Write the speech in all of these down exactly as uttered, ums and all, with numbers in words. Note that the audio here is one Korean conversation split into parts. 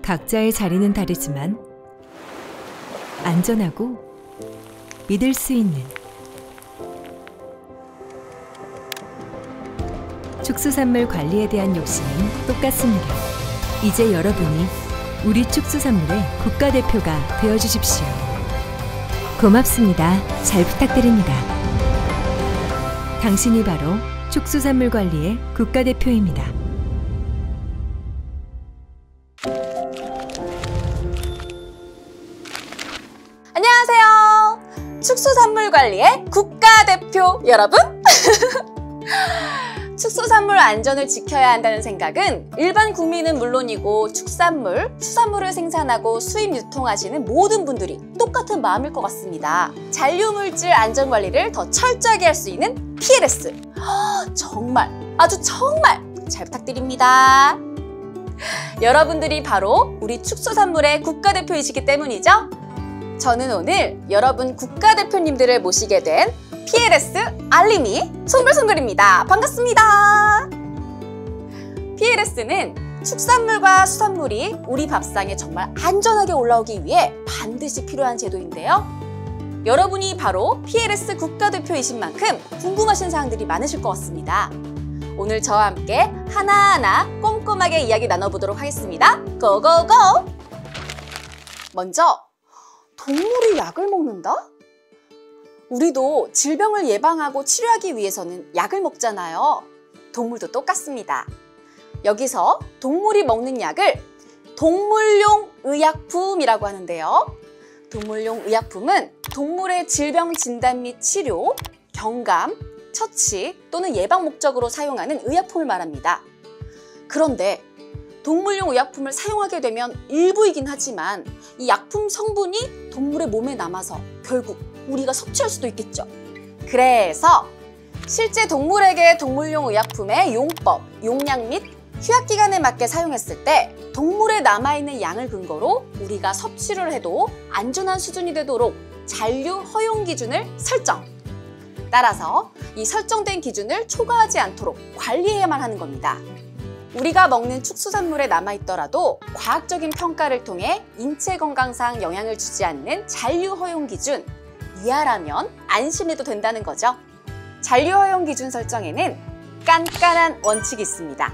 각자의 자리는 다르지만 안전하고 믿을 수 있는 축수산물 관리에 대한 욕심은 똑같습니다. 이제 여러분이 우리 축수산물의 국가대표가 되어주십시오. 고맙습니다. 잘 부탁드립니다. 당신이 바로 축수산물 관리의 국가대표입니다. 안녕하세요. 축수산물 관리의 국가대표 여러분! 축수산물 안전을 지켜야 한다는 생각은 일반 국민은 물론이고 축산물, 수산물을 생산하고 수입 유통하시는 모든 분들이 똑같은 마음일 것 같습니다. 잔류물질 안전관리를 더 철저하게 할 수 있는 피엘에스. 정말, 아주 정말 잘 부탁드립니다. 여러분들이 바로 우리 축수산물의 국가대표이시기 때문이죠? 저는 오늘 여러분 국가대표님들을 모시게 된 피엘에스 알림이 송글송글입니다. 반갑습니다. 피엘에스는 축산물과 수산물이 우리 밥상에 정말 안전하게 올라오기 위해 반드시 필요한 제도인데요. 여러분이 바로 피엘에스 국가대표이신 만큼 궁금하신 사항들이 많으실 것 같습니다. 오늘 저와 함께 하나하나 꼼꼼하게 이야기 나눠보도록 하겠습니다. 고고고! 먼저, 동물이 약을 먹는다? 우리도 질병을 예방하고 치료하기 위해서는 약을 먹잖아요. 동물도 똑같습니다. 여기서 동물이 먹는 약을 동물용 의약품이라고 하는데요. 동물용 의약품은 동물의 질병 진단 및 치료, 경감, 처치 또는 예방 목적으로 사용하는 의약품을 말합니다. 그런데 동물용 의약품을 사용하게 되면 일부이긴 하지만 이 약품 성분이 동물의 몸에 남아서 결국 우리가 섭취할 수도 있겠죠. 그래서 실제 동물에게 동물용 의약품의 용법, 용량 및 휴약기간에 맞게 사용했을 때 동물에 남아있는 양을 근거로 우리가 섭취를 해도 안전한 수준이 되도록 잔류 허용 기준을 설정. 따라서 이 설정된 기준을 초과하지 않도록 관리해야만 하는 겁니다. 우리가 먹는 축수산물에 남아있더라도 과학적인 평가를 통해 인체 건강상 영향을 주지 않는 잔류 허용 기준 이하라면 안심해도 된다는 거죠. 잔류 허용 기준 설정에는 깐깐한 원칙이 있습니다.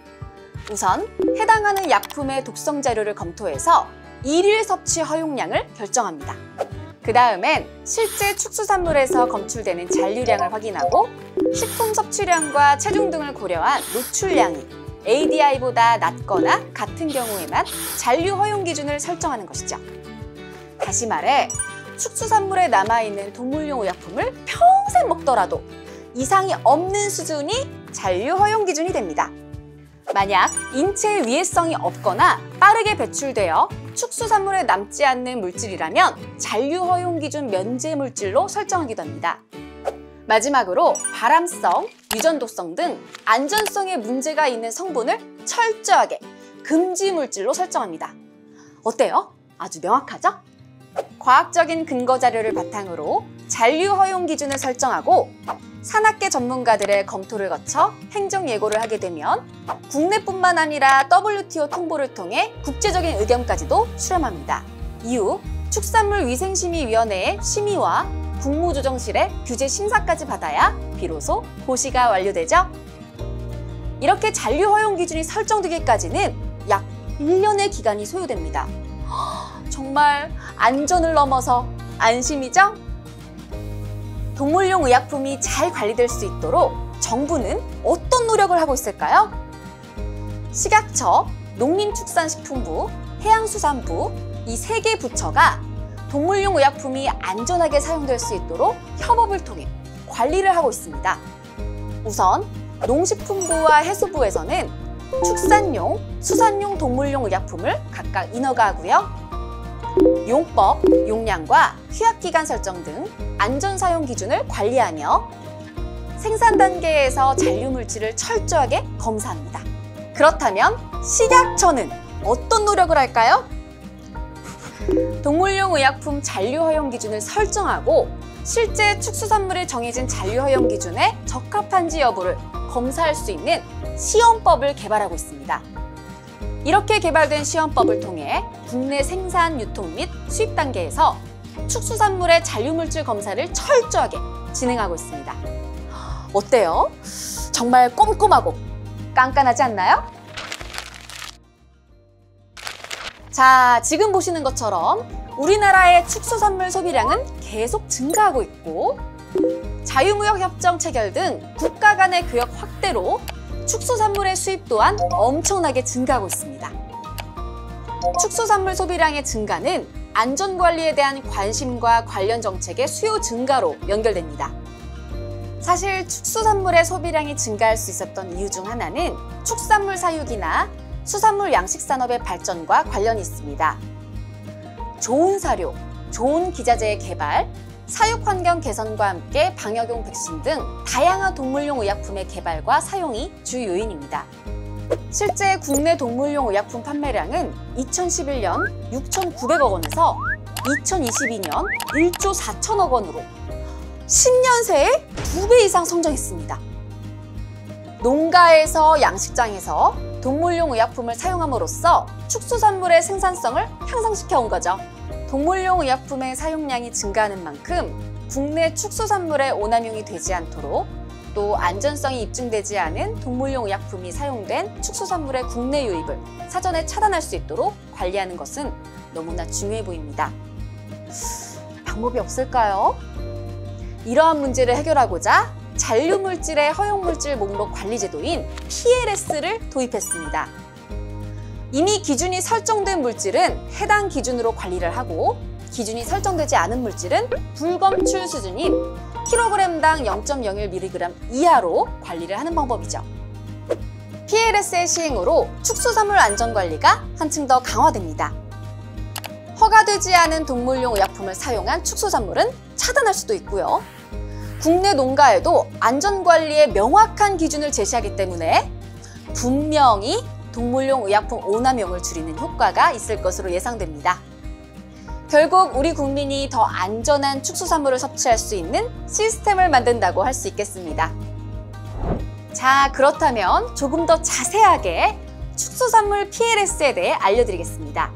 우선 해당하는 약품의 독성 자료를 검토해서 일일 섭취 허용량을 결정합니다. 그 다음엔 실제 축수산물에서 검출되는 잔류량을 확인하고 식품 섭취량과 체중 등을 고려한 노출량이 에이디아이보다 낮거나 같은 경우에만 잔류 허용 기준을 설정하는 것이죠. 다시 말해 축수산물에 남아있는 동물용 의약품을 평생 먹더라도 이상이 없는 수준이 잔류 허용 기준이 됩니다. 만약 인체에 위해성이 없거나 빠르게 배출되어 축수산물에 남지 않는 물질이라면 잔류 허용 기준 면제 물질로 설정하기도 합니다. 마지막으로 발암성, 유전도성 등 안전성에 문제가 있는 성분을 철저하게 금지 물질로 설정합니다. 어때요? 아주 명확하죠? 과학적인 근거 자료를 바탕으로 잔류 허용 기준을 설정하고 산학계 전문가들의 검토를 거쳐 행정 예고를 하게 되면 국내뿐만 아니라 더블유티오 통보를 통해 국제적인 의견까지도 수렴합니다. 이후 축산물위생심의위원회의 심의와 국무조정실의 규제 심사까지 받아야 비로소 고시가 완료되죠. 이렇게 잔류 허용 기준이 설정되기까지는 약 일 년의 기간이 소요됩니다. 정말 안전을 넘어서 안심이죠? 동물용 의약품이 잘 관리될 수 있도록 정부는 어떤 노력을 하고 있을까요? 식약처, 농림축산식품부, 해양수산부 이 세 개 부처가 동물용 의약품이 안전하게 사용될 수 있도록 협업을 통해 관리를 하고 있습니다. 우선 농식품부와 해수부에서는 축산용, 수산용 동물용 의약품을 각각 인허가하고요. 용법, 용량과 휴약기간 설정 등 안전사용 기준을 관리하며 생산 단계에서 잔류물질을 철저하게 검사합니다. 그렇다면 식약처는 어떤 노력을 할까요? 동물용 의약품 잔류 허용 기준을 설정하고 실제 축수산물에 정해진 잔류 허용 기준에 적합한지 여부를 검사할 수 있는 시험법을 개발하고 있습니다. 이렇게 개발된 시험법을 통해 국내 생산, 유통 및 수입 단계에서 축수산물의 잔류물질 검사를 철저하게 진행하고 있습니다. 어때요? 정말 꼼꼼하고 깐깐하지 않나요? 자, 지금 보시는 것처럼 우리나라의 축수산물 소비량은 계속 증가하고 있고 자유무역협정 체결 등 국가 간의 교역 확대로 축수산물의 수입 또한 엄청나게 증가하고 있습니다. 축수산물 소비량의 증가는 안전관리에 대한 관심과 관련 정책의 수요 증가로 연결됩니다. 사실 축수산물의 소비량이 증가할 수 있었던 이유 중 하나는 축산물 사육이나 수산물 양식산업의 발전과 관련이 있습니다. 좋은 사료, 좋은 기자재의 개발, 사육환경 개선과 함께 방역용 백신 등 다양한 동물용 의약품의 개발과 사용이 주 요인입니다. 실제 국내 동물용 의약품 판매량은 이천십일 년 육천구백억 원에서 이천이십이 년 일조 사천억 원으로 십 년 새에 두 배 이상 성장했습니다. 농가에서 양식장에서 동물용 의약품을 사용함으로써 축수산물의 생산성을 향상시켜 온 거죠. 동물용 의약품의 사용량이 증가하는 만큼 국내 축수산물의 오남용이 되지 않도록 또 안전성이 입증되지 않은 동물용 의약품이 사용된 축수산물의 국내 유입을 사전에 차단할 수 있도록 관리하는 것은 너무나 중요해 보입니다. 방법이 없을까요? 이러한 문제를 해결하고자 잔류물질의 허용물질 목록 관리제도인 피엘에스를 도입했습니다. 이미 기준이 설정된 물질은 해당 기준으로 관리를 하고 기준이 설정되지 않은 물질은 불검출 수준인 킬로그램당 영 점 영일 밀리그램 이하로 관리를 하는 방법이죠. 피엘에스의 시행으로 축수산물 안전관리가 한층 더 강화됩니다. 허가되지 않은 동물용 의약품을 사용한 축수산물은 차단할 수도 있고요. 국내 농가에도 안전관리에 명확한 기준을 제시하기 때문에 분명히 동물용 의약품 오남용을 줄이는 효과가 있을 것으로 예상됩니다. 결국 우리 국민이 더 안전한 축수산물을 섭취할 수 있는 시스템을 만든다고 할 수 있겠습니다. 자, 그렇다면 조금 더 자세하게 축수산물 피엘에스에 대해 알려드리겠습니다.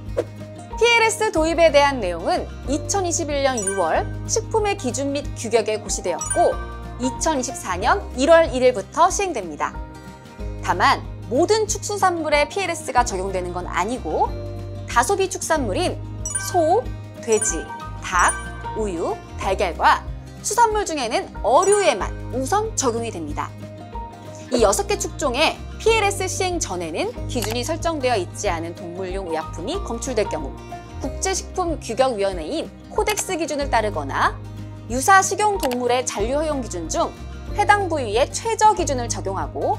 피엘에스 도입에 대한 내용은 이천이십일 년 유월 식품의 기준 및 규격에 고시되었고 이천이십사 년 일월 일일부터 시행됩니다. 다만 모든 축수산물에 피엘에스가 적용되는 건 아니고 다소비 축산물인 소, 돼지, 닭, 우유, 달걀과 수산물 중에는 어류에만 우선 적용이 됩니다. 이 여섯 개 축종에 피엘에스 시행 전에는 기준이 설정되어 있지 않은 동물용 의약품이 검출될 경우 국제식품규격위원회인 코덱스 기준을 따르거나 유사 식용동물의 잔류 허용 기준 중 해당 부위의 최저 기준을 적용하고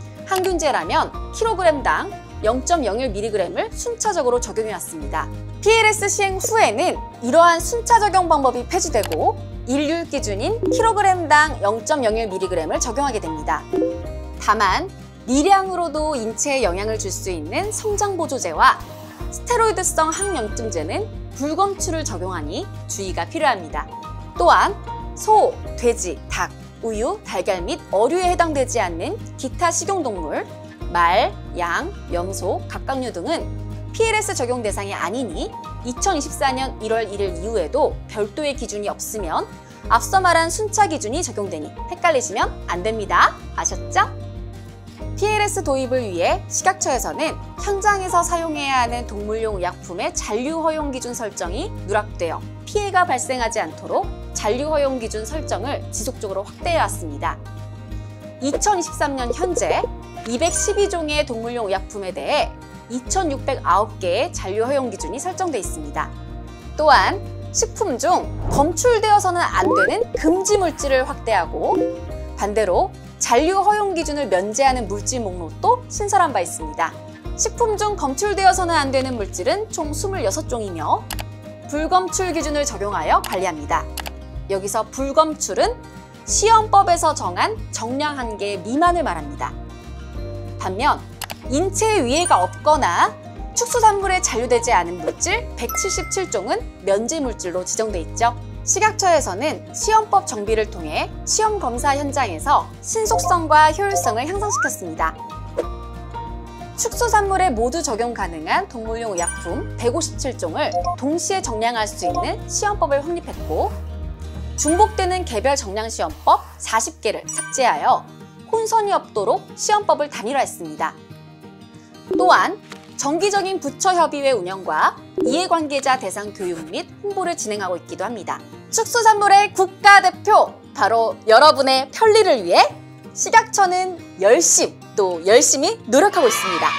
항균제라면 킬로그램당 영 점 영일 밀리그램을 순차적으로 적용해왔습니다. 피엘에스 시행 후에는 이러한 순차 적용 방법이 폐지되고 일률 기준인 킬로그램당 영 점 영일 밀리그램을 적용하게 됩니다. 다만 미량으로도 인체에 영향을 줄 수 있는 성장보조제와 스테로이드성 항염증제는 불검출을 적용하니 주의가 필요합니다. 또한 소, 돼지, 닭, 우유, 달걀 및 어류에 해당되지 않는 기타 식용동물, 말, 양, 염소, 갑각류 등은 피엘에스 적용 대상이 아니니 이천이십사 년 일월 일일 이후에도 별도의 기준이 없으면 앞서 말한 순차 기준이 적용되니 헷갈리시면 안 됩니다. 아셨죠? 피엘에스 도입을 위해 식약처에서는 현장에서 사용해야 하는 동물용 의약품의 잔류 허용 기준 설정이 누락되어 피해가 발생하지 않도록 잔류 허용 기준 설정을 지속적으로 확대해 왔습니다. 이천이십삼 년 현재 이백십이 종의 동물용 의약품에 대해 이천육백구 개의 잔류 허용 기준이 설정돼 있습니다. 또한 식품 중 검출되어서는 안 되는 금지 물질을 확대하고 반대로 잔류 허용 기준을 면제하는 물질 목록도 신설한 바 있습니다. 식품 중 검출되어서는 안 되는 물질은 총 이십육 종이며 불검출 기준을 적용하여 관리합니다. 여기서 불검출은 시험법에서 정한 정량 한계 미만을 말합니다. 반면 인체에 위해가 없거나 축수산물에 잔류되지 않은 물질 백칠십칠 종은 면제 물질로 지정돼 있죠. 식약처에서는 시험법 정비를 통해 시험 검사 현장에서 신속성과 효율성을 향상시켰습니다. 축소산물에 모두 적용 가능한 동물용 의약품 백오십칠 종을 동시에 정량할 수 있는 시험법을 확립했고, 중복되는 개별 정량 시험법 사십 개를 삭제하여 혼선이 없도록 시험법을 단일화했습니다. 또한 정기적인 부처협의회 운영과 이해관계자 대상 교육 및 홍보를 진행하고 있기도 합니다. 축소산물의 국가대표, 바로 여러분의 편리를 위해 식약처는 열심, 또 열심히 노력하고 있습니다.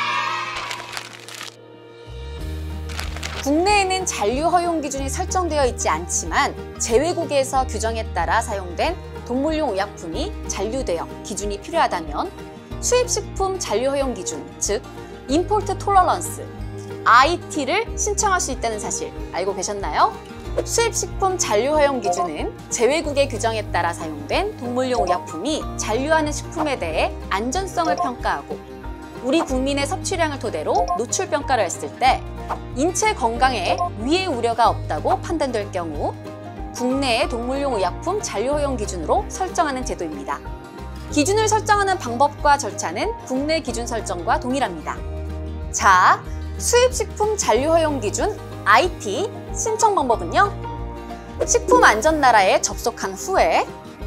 국내에는 잔류 허용 기준이 설정되어 있지 않지만 제외국에서 규정에 따라 사용된 동물용 의약품이 잔류되어 기준이 필요하다면 수입식품 잔류 허용 기준, 즉 임포트 톨러런스 아이티를 신청할 수 있다는 사실 알고 계셨나요? 수입식품 잔류 허용 기준은 제외국의 규정에 따라 사용된 동물용 의약품이 잔류하는 식품에 대해 안전성을 평가하고 우리 국민의 섭취량을 토대로 노출 평가를 했을 때 인체 건강에 위해 우려가 없다고 판단될 경우 국내의 동물용 의약품 잔류 허용 기준으로 설정하는 제도입니다. 기준을 설정하는 방법과 절차는 국내 기준 설정과 동일합니다. 자, 수입식품 잔류 허용 기준 아이티 신청 방법은요. 식품안전나라에 접속한 후에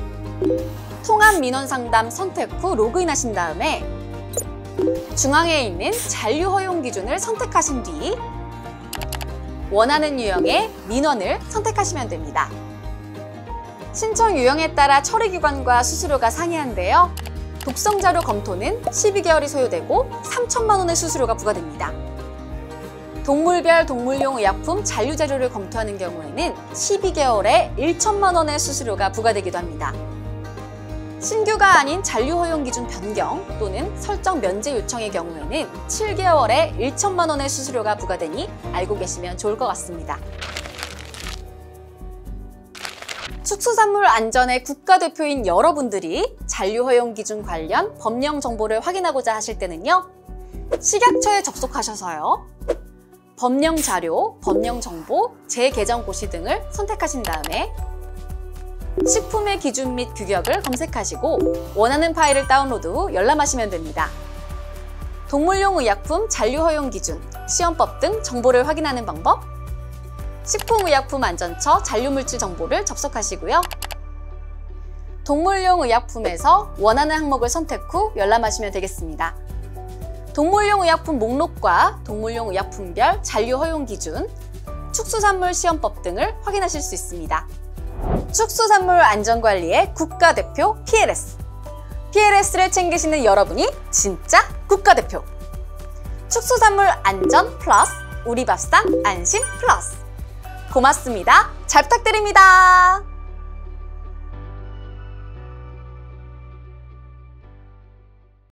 통합민원상담 선택 후 로그인하신 다음에 중앙에 있는 잔류 허용 기준을 선택하신 뒤 원하는 유형의 민원을 선택하시면 됩니다. 신청 유형에 따라 처리기관과 수수료가 상이한데요. 독성자료 검토는 십이 개월이 소요되고 삼천만 원의 수수료가 부과됩니다. 동물별 동물용 의약품 잔류 자료를 검토하는 경우에는 십이 개월에 천만 원의 수수료가 부과되기도 합니다. 신규가 아닌 잔류 허용 기준 변경 또는 설정 면제 요청의 경우에는 칠 개월에 천만 원의 수수료가 부과되니 알고 계시면 좋을 것 같습니다. 축소산물 안전의 국가대표인 여러분들이 잔류 허용 기준 관련 법령 정보를 확인하고자 하실 때는요. 식약처에 접속하셔서요. 법령 자료, 법령 정보, 재개정 고시 등을 선택하신 다음에 식품의 기준 및 규격을 검색하시고 원하는 파일을 다운로드 후 열람하시면 됩니다. 동물용 의약품 잔류 허용 기준, 시험법 등 정보를 확인하는 방법, 식품의약품안전처 잔류물질 정보를 접속하시고요. 동물용 의약품에서 원하는 항목을 선택 후 열람하시면 되겠습니다. 동물용 의약품 목록과 동물용 의약품별 잔류 허용 기준, 축소산물 시험법 등을 확인하실 수 있습니다. 축소산물 안전관리의 국가대표 피엘에스. 피엘에스를 챙기시는 여러분이 진짜 국가대표. 축소산물 안전 플러스 우리 밥상 안심 플러스. 고맙습니다. 잘 부탁드립니다.